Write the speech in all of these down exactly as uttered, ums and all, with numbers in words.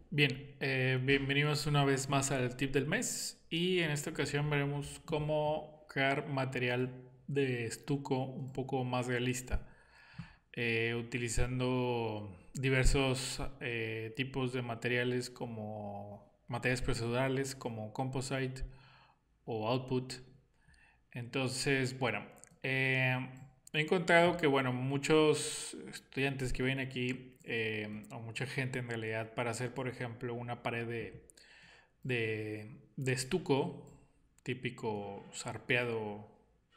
Bien, eh, bienvenidos una vez más al tip del mes y en esta ocasión veremos cómo crear material de estuco un poco más realista, eh, utilizando diversos eh, tipos de materiales como materiales procedurales como composite o output. Entonces, bueno, eh, he encontrado que, bueno, muchos estudiantes que vienen aquí, eh, o mucha gente en realidad, para hacer, por ejemplo, una pared de, de, de estuco, típico sarpeado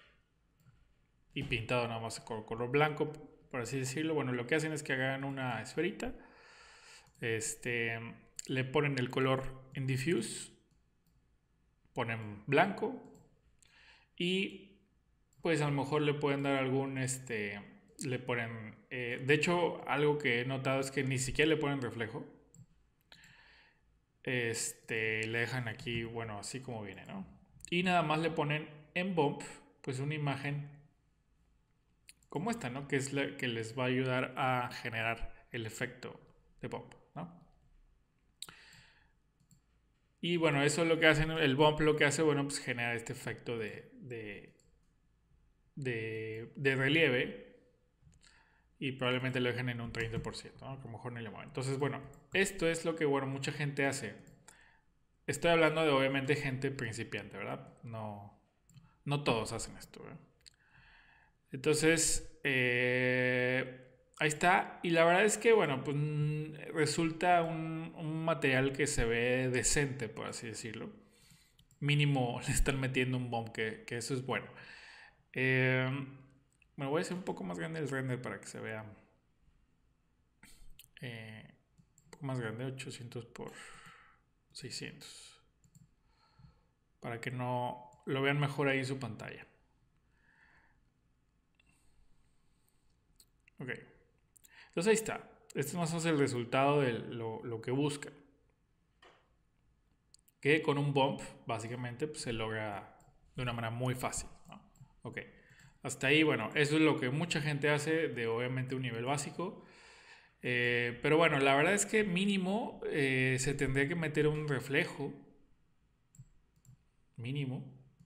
y pintado nada más con color blanco, por así decirlo, bueno, lo que hacen es que hagan una esferita, este, le ponen el color en diffuse, ponen blanco y pues a lo mejor le pueden dar algún, este, le ponen, eh, de hecho, algo que he notado es que ni siquiera le ponen reflejo. Este, le dejan aquí, bueno, así como viene, ¿no? Y nada más le ponen en bump, pues una imagen como esta, ¿no? Que es la que les va a ayudar a generar el efecto de bump, ¿no? Y bueno, eso es lo que hacen, el bump lo que hace, bueno, pues genera este efecto de, de, de, de relieve y probablemente lo dejen en un treinta por ciento, ¿no? Que a lo mejor no le mueven. Entonces, bueno, esto es lo que, bueno, mucha gente hace. Estoy hablando de, obviamente, gente principiante, ¿verdad? No, no todos hacen esto, ¿verdad? Entonces, eh, ahí está. Y la verdad es que, bueno, pues mm, resulta un, un material que se ve decente, por así decirlo. Mínimo le están metiendo un bomb, que, que eso es bueno. Eh, me voy a hacer un poco más grande el render para que se vea eh, un poco más grande, ochocientos por seiscientos, para que no lo vean mejor ahí en su pantalla. Ok, entonces ahí está. Este es más o menos el resultado de lo, lo que buscan. Que con un bump, básicamente, pues, se logra de una manera muy fácil, ¿no? Ok, hasta ahí, bueno, eso es lo que mucha gente hace de obviamente un nivel básico. Eh, pero bueno, la verdad es que mínimo eh, se tendría que meter un reflejo, mínimo,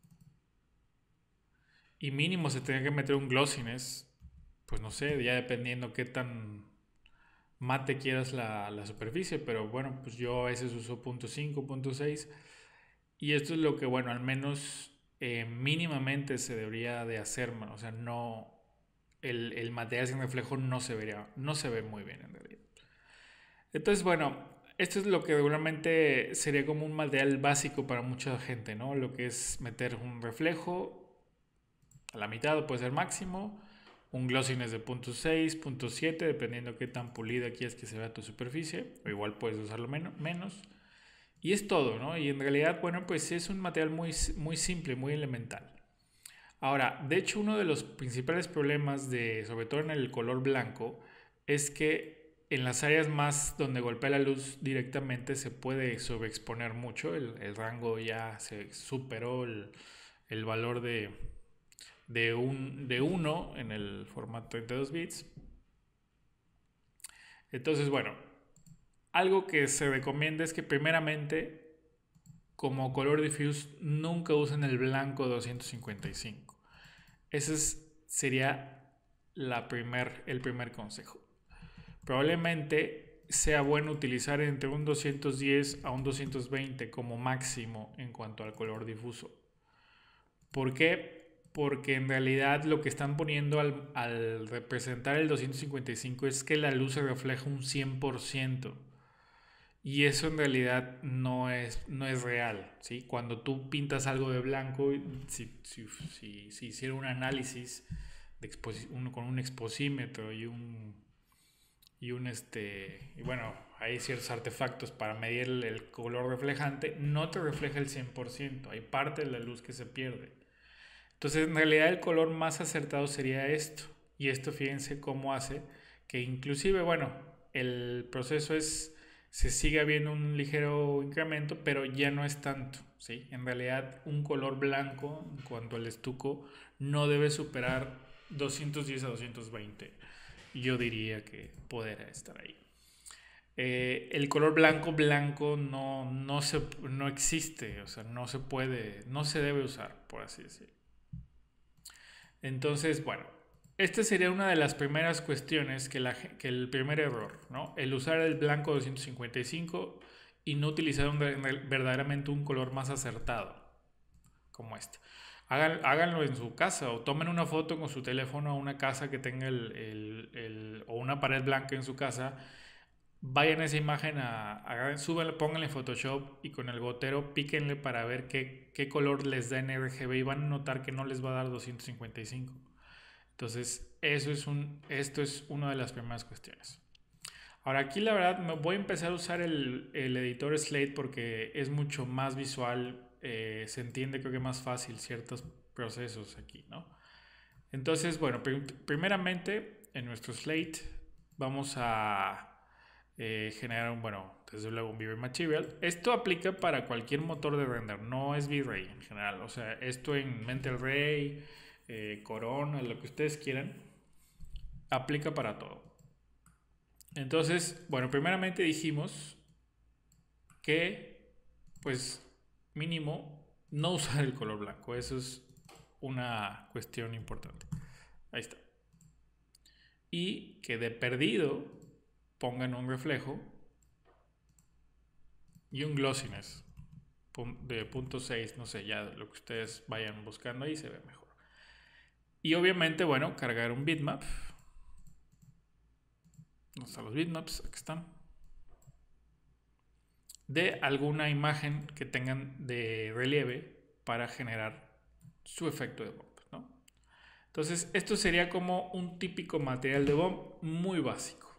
y mínimo se tendría que meter un glossiness, pues no sé, ya dependiendo qué tan mate quieras la, la superficie, pero bueno, pues yo a veces uso punto cinco, punto seis, y esto es lo que, bueno, al menos eh, mínimamente se debería de hacer, o sea, no, el, el material sin reflejo no se vería, no se ve muy bien en realidad. Entonces, bueno, esto es lo que regularmente sería como un material básico para mucha gente, ¿no? Lo que es meter un reflejo a la mitad o puede ser máximo, un glossiness de punto seis, punto siete, dependiendo qué tan pulida quieres que se vea tu superficie, o igual puedes usarlo menos, menos. Y es todo, ¿no? Y en realidad, bueno, pues es un material muy, muy simple, muy elemental. Ahora, de hecho, uno de los principales problemas de, sobre todo en el color blanco, es que en las áreas más donde golpea la luz directamente se puede sobreexponer mucho. El, el rango ya se superó el, el valor de, de, un, de uno en el formato treinta y dos bits. Entonces, bueno, algo que se recomienda es que primeramente, como color diffuse, nunca usen el blanco doscientos cincuenta y cinco. Ese es, sería la primer, el primer consejo. Probablemente sea bueno utilizar entre un doscientos diez a un doscientos veinte como máximo en cuanto al color difuso. ¿Por qué? Porque en realidad lo que están poniendo al, al representar el doscientos cincuenta y cinco es que la luz se refleja un cien por ciento. Y eso en realidad no es, no es real, ¿sí? Cuando tú pintas algo de blanco, si, si, si, si hiciera un análisis de uno con un exposímetro y un, y un este, y bueno, hay ciertos artefactos para medir el, el color reflejante, no te refleja el cien por ciento, hay parte de la luz que se pierde. Entonces, en realidad el color más acertado sería esto. Y esto, fíjense cómo hace que inclusive, bueno, el proceso es, se sigue viendo un ligero incremento, pero ya no es tanto, ¿sí? En realidad, un color blanco, en cuanto al estuco, no debe superar doscientos diez a doscientos veinte. Yo diría que podrá estar ahí. Eh, el color blanco, blanco no, no, se, no existe, o sea, no se puede, no se debe usar, por así decirlo. Entonces, bueno, esta sería una de las primeras cuestiones, que, la, que el primer error, ¿no? El usar el blanco doscientos cincuenta y cinco y no utilizar un, verdaderamente un color más acertado, como este. Hagan, háganlo en su casa o tomen una foto con su teléfono a una casa que tenga el, el, el, o una pared blanca en su casa. Vayan esa imagen a, a súbanla, pónganle en Photoshop y con el gotero píquenle para ver qué, qué color les da en R G B y van a notar que no les va a dar doscientos cincuenta y cinco. Entonces, eso es un, esto es una de las primeras cuestiones. Ahora aquí la verdad me voy a empezar a usar el, el editor Slate porque es mucho más visual, eh, se entiende creo que más fácil ciertos procesos aquí, ¿no? Entonces, bueno, prim primeramente en nuestro Slate vamos a eh, generar un, bueno, desde luego un V-Ray Material. Esto aplica para cualquier motor de render, no es V-Ray en general, o sea, esto en Mental Ray, eh, Corona, lo que ustedes quieran, aplica para todo. Entonces, bueno, primeramente dijimos que, pues, mínimo, no usar el color blanco. Eso es una cuestión importante. Ahí está. Y que de perdido pongan un reflejo y un glossiness de punto seis, no sé, ya lo que ustedes vayan buscando ahí se ve mejor. Y obviamente, bueno, cargar un bitmap. ¿Dónde están los bitmaps? Aquí están. De alguna imagen que tengan de relieve para generar su efecto de bump, ¿no? Entonces, esto sería como un típico material de bump muy básico,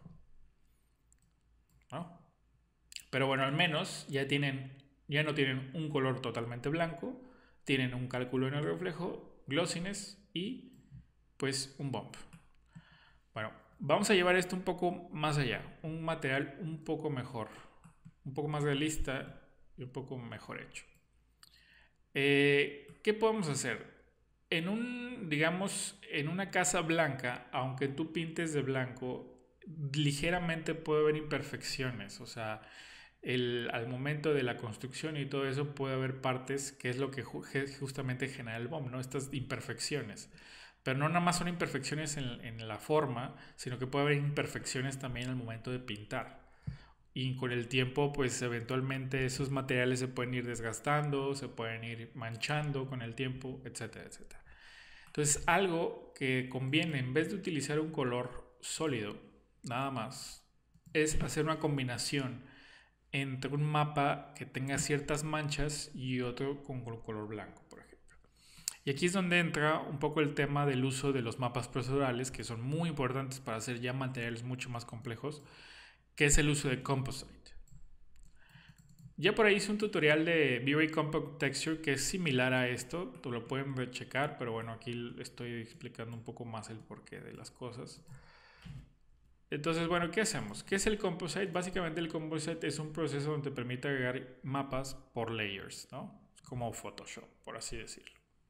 ¿no? Pero bueno, al menos ya tienen, ya no tienen un color totalmente blanco, tienen un cálculo en el reflejo, glossiness y pues un bump. Bueno, vamos a llevar esto un poco más allá, un material un poco mejor, un poco más realista y un poco mejor hecho. Eh, ¿Qué podemos hacer? En un, digamos, en una casa blanca, aunque tú pintes de blanco, ligeramente puede haber imperfecciones, o sea, el, al momento de la construcción y todo eso puede haber partes que es lo que ju justamente genera el bump, ¿no? Estas imperfecciones. Pero no nada más son imperfecciones en, en la forma, sino que puede haber imperfecciones también al momento de pintar. Y con el tiempo, pues eventualmente esos materiales se pueden ir desgastando, se pueden ir manchando con el tiempo, etcétera, etcétera. Entonces, algo que conviene, en vez de utilizar un color sólido, nada más, es hacer una combinación entre un mapa que tenga ciertas manchas y otro con color blanco, por ejemplo. Y aquí es donde entra un poco el tema del uso de los mapas procedurales, que son muy importantes para hacer ya materiales mucho más complejos, que es el uso de Composite. Ya por ahí hice un tutorial de V-Ray Compact Texture que es similar a esto, tú lo pueden rechecar, pero bueno, aquí estoy explicando un poco más el porqué de las cosas. Entonces, bueno, ¿qué hacemos? ¿Qué es el Composite? Básicamente el Composite es un proceso donde te permite agregar mapas por layers, ¿no? Es como Photoshop, por así decirlo.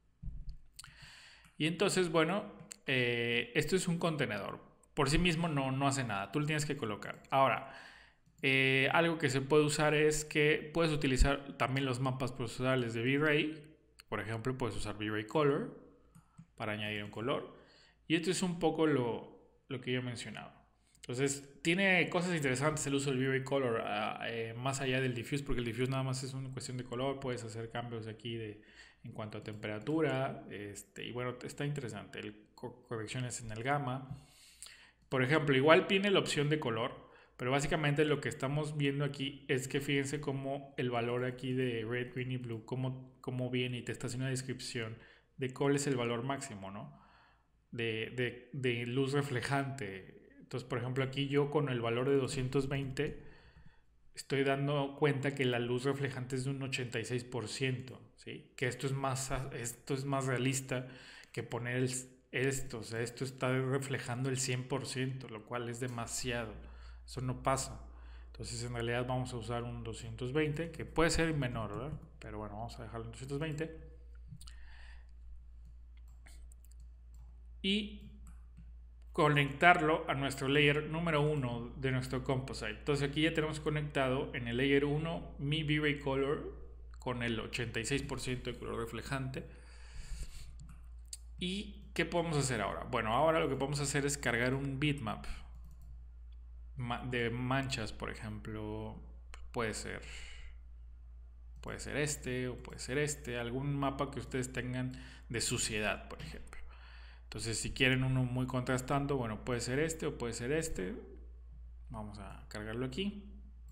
Y entonces, bueno, eh, esto es un contenedor. Por sí mismo no, no hace nada, tú lo tienes que colocar. Ahora, eh, algo que se puede usar es que puedes utilizar también los mapas procedurales de V-Ray. Por ejemplo, puedes usar V-Ray Color para añadir un color. Y esto es un poco lo, lo que yo he mencionado. Entonces, tiene cosas interesantes el uso del V-Ray Color, uh, eh, más allá del diffuse, porque el diffuse nada más es una cuestión de color, puedes hacer cambios aquí de, en cuanto a temperatura, este, y bueno, está interesante, el, correcciones en el gamma. Por ejemplo, igual tiene la opción de color, pero básicamente lo que estamos viendo aquí es que fíjense cómo el valor aquí de red, green y blue, cómo, cómo viene y te está haciendo una descripción de cuál es el valor máximo, ¿no? De, de, de luz reflejante. Entonces, por ejemplo, aquí yo con el valor de doscientos veinte estoy dando cuenta que la luz reflejante es de un ochenta y seis por ciento, ¿sí? Que esto es más, esto es más realista que poner el, esto, o sea, esto está reflejando el cien por ciento, lo cual es demasiado. Eso no pasa. Entonces, en realidad vamos a usar un doscientos veinte, que puede ser menor, ¿verdad? Pero bueno, vamos a dejarlo en doscientos veinte. Y conectarlo a nuestro layer número uno de nuestro composite. Entonces aquí ya tenemos conectado en el layer uno mi V-Ray Color con el ochenta y seis por ciento de color reflejante. ¿Y qué podemos hacer ahora? Bueno, ahora lo que podemos hacer es cargar un bitmap de manchas, por ejemplo. Puede ser puede ser este o puede ser este, algún mapa que ustedes tengan de suciedad, por ejemplo. Entonces, si quieren uno muy contrastando, bueno, puede ser este o puede ser este. Vamos a cargarlo aquí.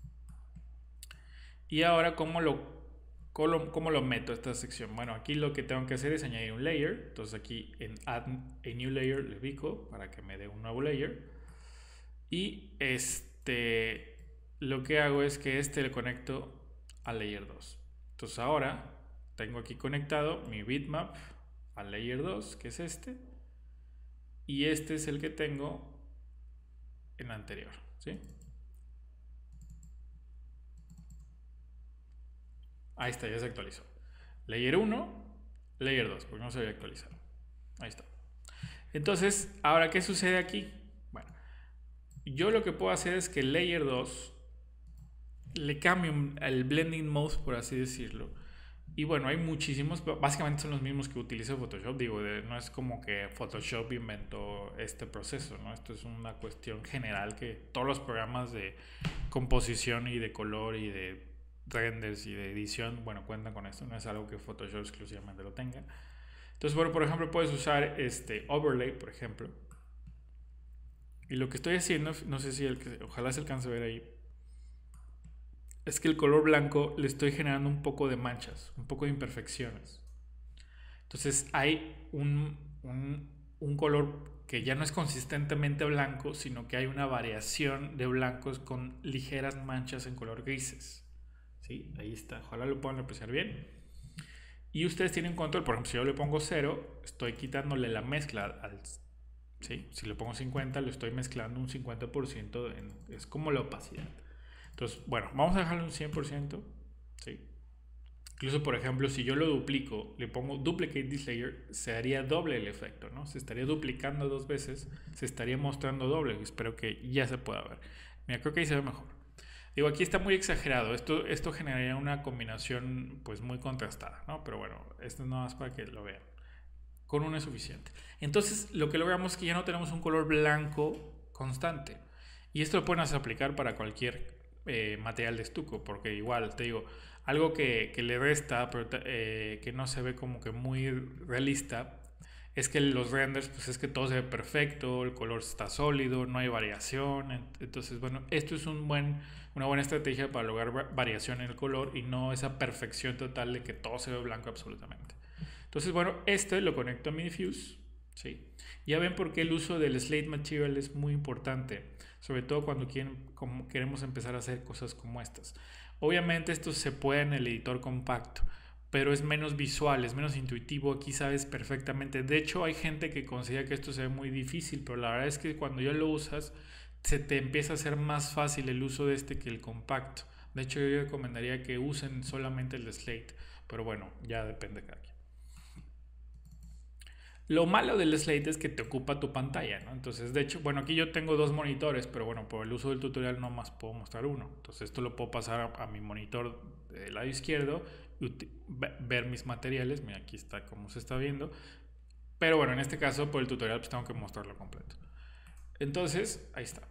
Y ahora, ¿cómo lo, cómo, cómo lo meto a esta sección? Bueno, aquí lo que tengo que hacer es añadir un layer. Entonces aquí en Add a New Layer le pico para que me dé un nuevo layer. Y este, lo que hago es que este le conecto al layer dos. Entonces ahora tengo aquí conectado mi bitmap al layer dos, que es este. Y este es el que tengo en la anterior, ¿sí? Ahí está, ya se actualizó. Layer uno, layer dos, porque no se había actualizado. Ahí está. Entonces, ahora, ¿qué sucede aquí? Bueno, yo lo que puedo hacer es que el layer dos le cambio el blending mode, por así decirlo. Y bueno, hay muchísimos, básicamente son los mismos que utiliza Photoshop. Digo, de, no es como que Photoshop inventó este proceso, ¿no? Esto es una cuestión general que todos los programas de composición y de color y de renders y de edición, bueno, cuentan con esto. No es algo que Photoshop exclusivamente lo tenga. Entonces, bueno, por ejemplo, puedes usar este overlay, por ejemplo. Y lo que estoy haciendo, no sé si el que, ojalá se alcance a ver ahí, es que el color blanco le estoy generando un poco de manchas, un poco de imperfecciones. Entonces hay un, un, un color que ya no es consistentemente blanco, sino que hay una variación de blancos con ligeras manchas en color grises. ¿Sí? Ahí está, ojalá lo puedan apreciar bien. Y ustedes tienen control, por ejemplo, si yo le pongo cero, estoy quitándole la mezcla al... ¿sí? Si le pongo cincuenta, lo estoy mezclando un cincuenta por ciento, en, es como la opacidad. Entonces, bueno, vamos a dejarlo un cien por ciento, ¿sí? Incluso, por ejemplo, si yo lo duplico, le pongo duplicate this layer, se haría doble el efecto, ¿no? Se estaría duplicando dos veces, se estaría mostrando doble. Espero que ya se pueda ver. Mira, creo que ahí se ve mejor. Digo, aquí está muy exagerado. Esto, esto generaría una combinación, pues, muy contrastada, ¿no? Pero bueno, esto es nada más para que lo vean. Con uno es suficiente. Entonces, lo que logramos es que ya no tenemos un color blanco constante. Y esto lo pueden hacer aplicar para cualquier Eh, material de estuco, porque igual te digo, algo que, que le resta, pero eh, que no se ve como que muy realista, es que los renders, pues es que todo se ve perfecto, el color está sólido, no hay variación. Entonces, bueno, esto es un buen, una buena estrategia para lograr variación en el color y no esa perfección total de que todo se ve blanco absolutamente. Entonces, bueno, este lo conecto a mi diffuse, ¿sí? Ya ven por qué el uso del slate material es muy importante, sobre todo cuando quieren, como queremos empezar a hacer cosas como estas. Obviamente esto se puede en el editor compacto, pero es menos visual, es menos intuitivo. Aquí sabes perfectamente. De hecho, hay gente que considera que esto se ve muy difícil, pero la verdad es que cuando ya lo usas, se te empieza a hacer más fácil el uso de este que el compacto. De hecho, yo recomendaría que usen solamente el de slate, pero bueno, ya depende de cada quien. Lo malo del slate es que te ocupa tu pantalla, ¿no? Entonces, de hecho, bueno, aquí yo tengo dos monitores, pero bueno, por el uso del tutorial no más puedo mostrar uno. Entonces, esto lo puedo pasar a, a mi monitor del lado izquierdo y ver mis materiales. Mira, aquí está como se está viendo. Pero bueno, en este caso, por el tutorial, pues tengo que mostrarlo completo. Entonces, ahí está.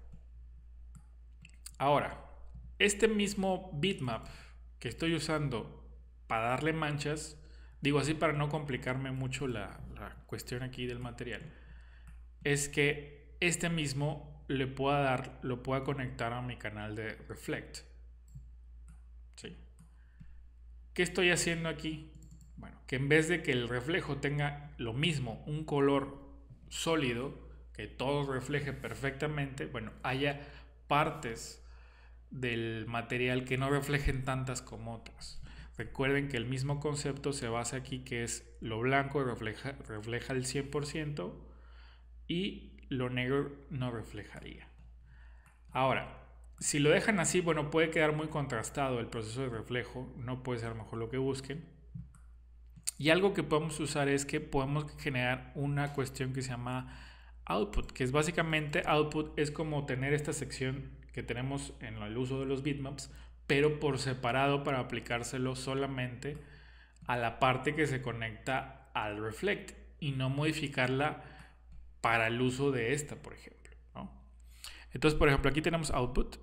Ahora, este mismo bitmap que estoy usando para darle manchas, digo así para no complicarme mucho la, la cuestión aquí del material, es que este mismo le pueda dar, lo pueda conectar a mi canal de Reflect. ¿Sí? ¿Qué estoy haciendo aquí? Bueno, que en vez de que el reflejo tenga lo mismo, un color sólido, que todo refleje perfectamente, bueno, haya partes del material que no reflejen tantas como otras. Recuerden que el mismo concepto se basa aquí, que es lo blanco refleja, refleja el cien por ciento y lo negro no reflejaría. Ahora, si lo dejan así, bueno, puede quedar muy contrastado el proceso de reflejo, no puede ser a lo mejor lo que busquen. Y algo que podemos usar es que podemos generar una cuestión que se llama output, que es básicamente output, es como tener esta sección que tenemos en el uso de los bitmaps, pero por separado para aplicárselo solamente a la parte que se conecta al reflect y no modificarla para el uso de esta, por ejemplo, ¿no? Entonces, por ejemplo, aquí tenemos output.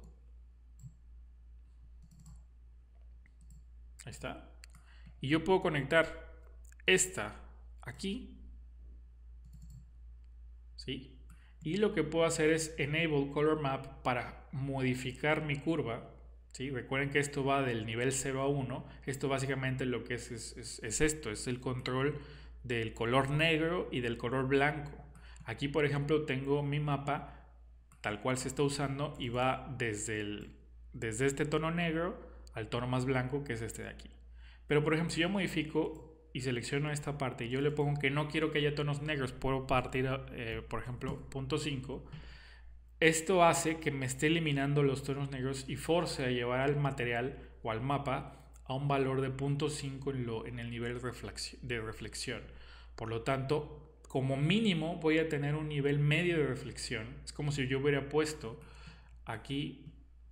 Ahí está. Y yo puedo conectar esta aquí, ¿sí? Y lo que puedo hacer es enable color map para modificar mi curva, ¿sí? Recuerden que esto va del nivel cero a uno. Esto básicamente lo que es es, es es esto, es el control del color negro y del color blanco. Aquí, por ejemplo, tengo mi mapa tal cual se está usando y va desde, el, desde este tono negro al tono más blanco, que es este de aquí. Pero, por ejemplo, si yo modifico y selecciono esta parte y yo le pongo que no quiero que haya tonos negros, puedo partir, eh, por ejemplo, punto cinco. Esto hace que me esté eliminando los tonos negros y force a llevar al material o al mapa a un valor de punto cinco en, lo, en el nivel de reflexión. Por lo tanto, como mínimo voy a tener un nivel medio de reflexión. Es como si yo hubiera puesto aquí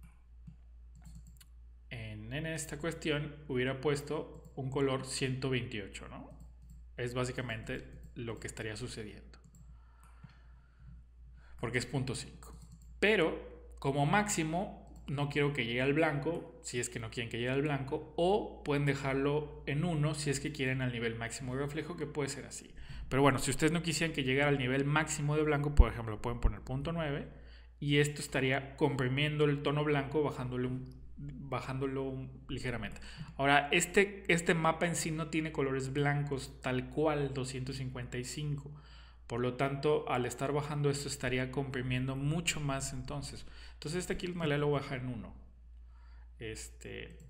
en, en esta cuestión, hubiera puesto un color ciento veintiocho, ¿no? Es básicamente lo que estaría sucediendo, porque es punto cinco. Pero como máximo no quiero que llegue al blanco, si es que no quieren que llegue al blanco, o pueden dejarlo en uno si es que quieren al nivel máximo de reflejo, que puede ser así. Pero bueno, si ustedes no quisieran que llegara al nivel máximo de blanco, por ejemplo, pueden poner punto nueve y esto estaría comprimiendo el tono blanco, bajándole un bajándolo ligeramente. Ahora, este, este mapa en sí no tiene colores blancos tal cual doscientos cincuenta y cinco. Por lo tanto, al estar bajando esto estaría comprimiendo mucho más entonces. Entonces este aquí en realidad lo voy a bajar en uno. Este...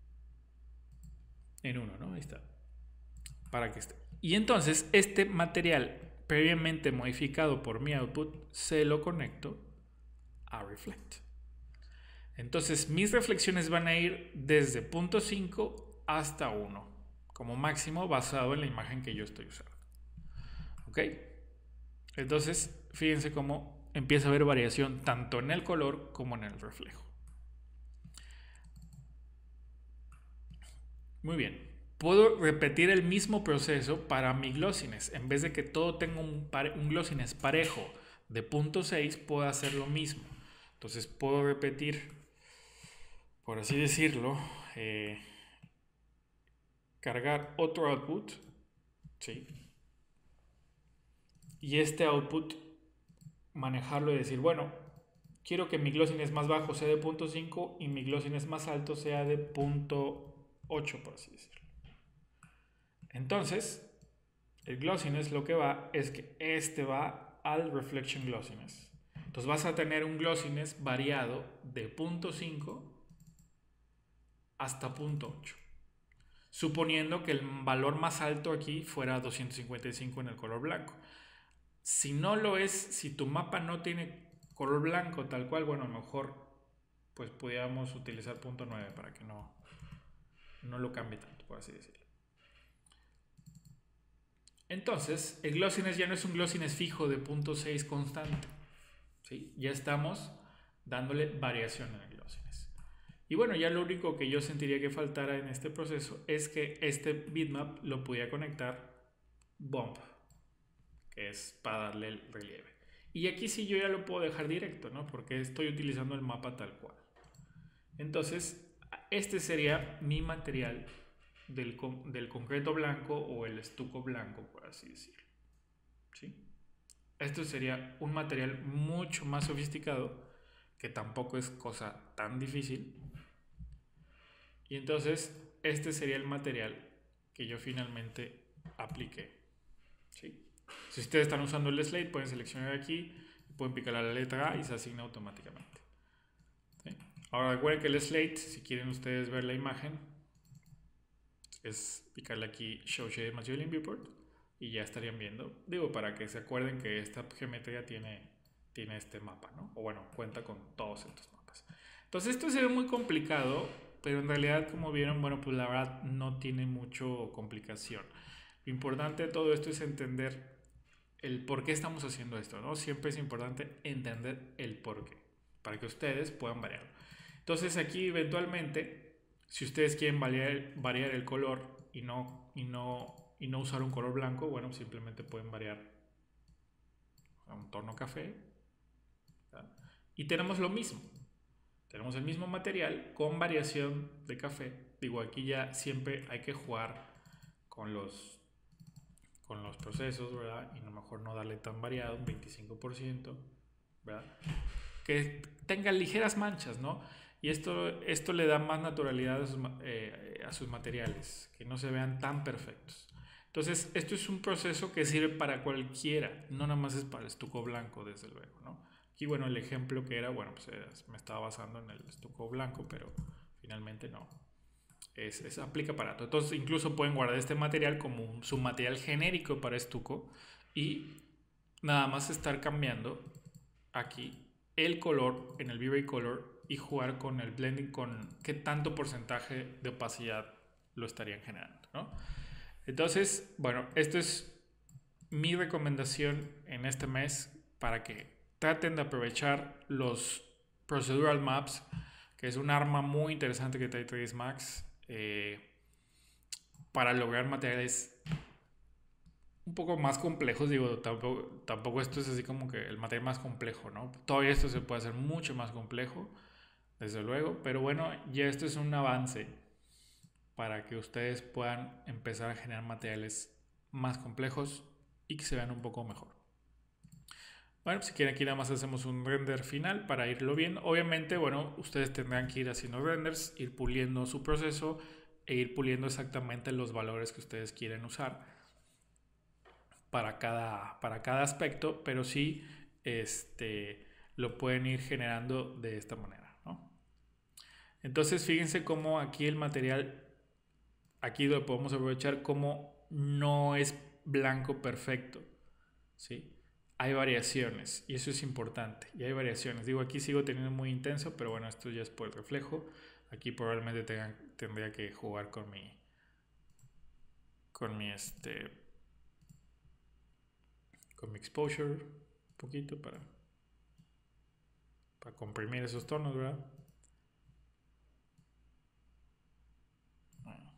En uno, ¿no? Ahí está. Para que esté. Y entonces este material previamente modificado por mi output se lo conecto a reflect. Entonces mis reflexiones van a ir desde punto cinco hasta uno, como máximo basado en la imagen que yo estoy usando. ¿Ok? Entonces, fíjense cómo empieza a haber variación tanto en el color como en el reflejo. Muy bien. Puedo repetir el mismo proceso para mi glossiness. En vez de que todo tenga un, un glossiness parejo de punto seis, puedo hacer lo mismo. Entonces puedo repetir, por así decirlo, eh, cargar otro output, ¿sí? Y este output manejarlo y decir, bueno, quiero que mi glossiness más bajo sea de punto cinco y mi glossiness más alto sea de punto ocho, por así decirlo. Entonces, el glossiness lo que va es que este va al reflection glossiness. Entonces vas a tener un glossiness variado de punto cinco hasta punto ocho. Suponiendo que el valor más alto aquí fuera doscientos cincuenta y cinco en el color blanco. Si no lo es, si tu mapa no tiene color blanco tal cual, bueno, a lo mejor pues podríamos utilizar punto nueve para que no, no lo cambie tanto, por así decirlo. Entonces, el glossiness ya no es un glossiness fijo de punto seis constante, ¿sí? Ya estamos dándole variación en el glossiness. Y bueno, ya lo único que yo sentiría que faltara en este proceso es que este bitmap lo pudiera conectar bump, que es para darle el relieve. Y aquí sí yo ya lo puedo dejar directo, ¿no? Porque estoy utilizando el mapa tal cual. Entonces, este sería mi material del, del concreto blanco o el estuco blanco, por así decirlo, ¿sí? Esto sería un material mucho más sofisticado, que tampoco es cosa tan difícil. Y entonces, este sería el material que yo finalmente apliqué, ¿sí? Si ustedes están usando el slate, pueden seleccionar aquí, pueden picar la letra A y se asigna automáticamente, ¿sí? Ahora recuerden que el slate, si quieren ustedes ver la imagen, es picarle aquí Show Shaded Material in Viewport y ya estarían viendo. Digo, para que se acuerden que esta geometría tiene, tiene este mapa, ¿no? O bueno, cuenta con todos estos mapas. Entonces esto se ve muy complicado, pero en realidad, como vieron, bueno, pues la verdad no tiene mucho complicación. Lo importante de todo esto es entender el por qué estamos haciendo esto, ¿no? Siempre es importante entender el por qué, para que ustedes puedan variarlo. Entonces aquí eventualmente, si ustedes quieren variar, variar el color y no, y, no, y no usar un color blanco, bueno, simplemente pueden variar a un tono café. ¿Verdad? Y tenemos lo mismo. Tenemos el mismo material con variación de café. Digo, aquí ya siempre hay que jugar con los, con los procesos, ¿verdad? Y a lo mejor no darle tan variado, un veinticinco por ciento, ¿verdad? Que tenga ligeras manchas, ¿no? Y esto, esto le da más naturalidad a sus, eh, a sus materiales, que no se vean tan perfectos. Entonces, esto es un proceso que sirve para cualquiera, no nada más es para el estuco blanco, desde luego, ¿no? Aquí, bueno, el ejemplo que era, bueno, pues era, me estaba basando en el estuco blanco, pero finalmente no. Es, es, aplica para todo. Entonces, incluso pueden guardar este material como un, su material genérico para estuco y nada más estar cambiando aquí el color en el V-Ray Color y jugar con el blending, con qué tanto porcentaje de opacidad lo estarían generando, ¿no? Entonces, bueno, esto es mi recomendación en este mes para que traten de aprovechar los Procedural Maps, que es un arma muy interesante que trae tres D Max, eh, para lograr materiales un poco más complejos. Digo, tampoco, tampoco esto es así como que el material más complejo, ¿no? Todavía esto se puede hacer mucho más complejo, desde luego, pero bueno, ya esto es un avance para que ustedes puedan empezar a generar materiales más complejos y que se vean un poco mejor. Bueno, si quieren, aquí nada más hacemos un render final para irlo viendo. Obviamente, bueno, ustedes tendrán que ir haciendo renders, ir puliendo su proceso e ir puliendo exactamente los valores que ustedes quieren usar para cada, para cada aspecto, pero sí este, lo pueden ir generando de esta manera, ¿no? Entonces, fíjense cómo aquí el material, aquí lo podemos aprovechar como no es blanco perfecto, ¿sí? Hay variaciones y eso es importante. Y hay variaciones. Digo, aquí sigo teniendo muy intenso, pero bueno, esto ya es por el reflejo. Aquí probablemente tengan, tendría que jugar con mi, con mi este, con mi exposure un poquito para, para comprimir esos tonos, ¿verdad? Bueno,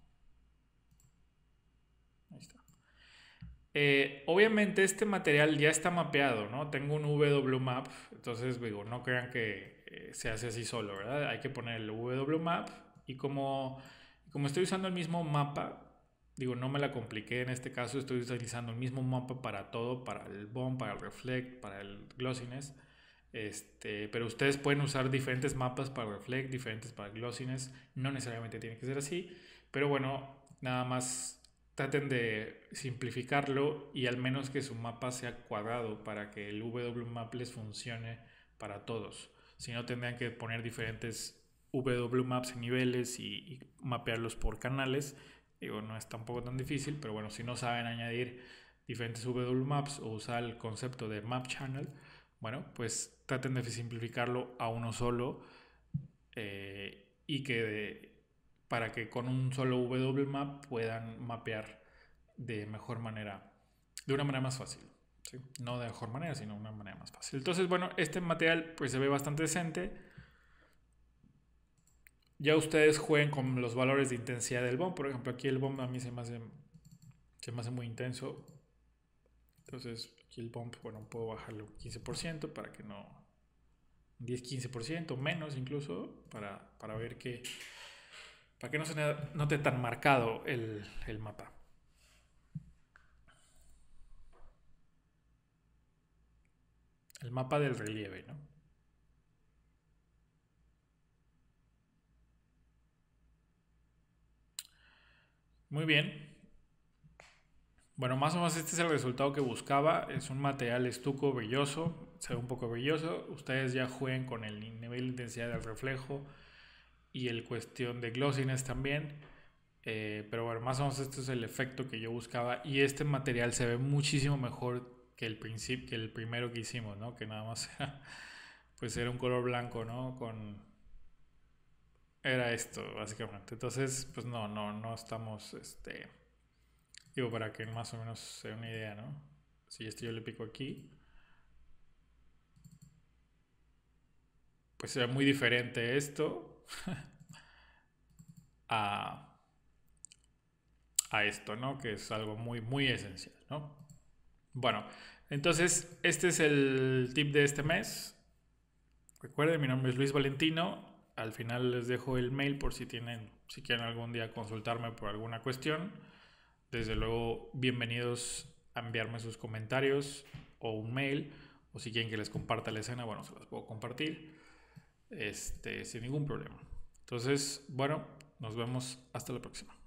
ahí está. Eh, obviamente este material ya está mapeado, ¿no? Tengo un W map, entonces digo, no crean que eh, se hace así solo, ¿verdad? Hay que poner el W map y como, como estoy usando el mismo mapa, digo, no me la compliqué en este caso, estoy utilizando el mismo mapa para todo, para el bump, para el reflect, para el glossiness, este, pero ustedes pueden usar diferentes mapas para reflect, diferentes para glossiness, no necesariamente tiene que ser así, pero bueno, nada más traten de simplificarlo y al menos que su mapa sea cuadrado para que el W map les funcione para todos. Si no, tendrían que poner diferentes W maps en niveles y, y mapearlos por canales. Digo, no es tampoco tan difícil, pero bueno, si no saben añadir diferentes W maps o usar el concepto de map channel, bueno, pues traten de simplificarlo a uno solo, eh, y que de, para que con un solo W map puedan mapear de mejor manera, de una manera más fácil, ¿sí? No de mejor manera, sino de una manera más fácil. Entonces, bueno, este material pues se ve bastante decente. Ya ustedes jueguen con los valores de intensidad del bomb. Por ejemplo, aquí el bomb a mí se me hace, se me hace muy intenso. Entonces, aquí el bomb, bueno, puedo bajarle un quince por ciento para que no, diez quince por ciento menos incluso, para, para ver que, para que no se note tan marcado el, el mapa. El mapa del relieve, ¿no? Muy bien. Bueno, más o menos este es el resultado que buscaba. Es un material estuco brilloso, se ve un poco brilloso. Ustedes ya jueguen con el nivel de intensidad del reflejo y el cuestión de glossiness también. Eh, pero bueno, más o menos este es el efecto que yo buscaba. Y este material se ve muchísimo mejor que el, principio, que el primero que hicimos, ¿no? Que nada más era, pues era un color blanco, ¿no? Con... Era esto, básicamente. Entonces, pues no, no, no estamos, este... Digo, para que más o menos se dé una idea, ¿no? si este yo le pico aquí, pues se ve muy diferente esto a, a esto, ¿no? Que es algo muy, muy esencial, ¿no? Bueno, entonces este es el tip de este mes. Recuerden, mi nombre es Luis Valentino. Al final les dejo el mail por si tienen, si quieren algún día consultarme por alguna cuestión. Desde luego, bienvenidos a enviarme sus comentarios o un mail. O si quieren que les comparta la escena, bueno, se las puedo compartir. Este, sin ningún problema. Entonces, bueno, nos vemos hasta la próxima.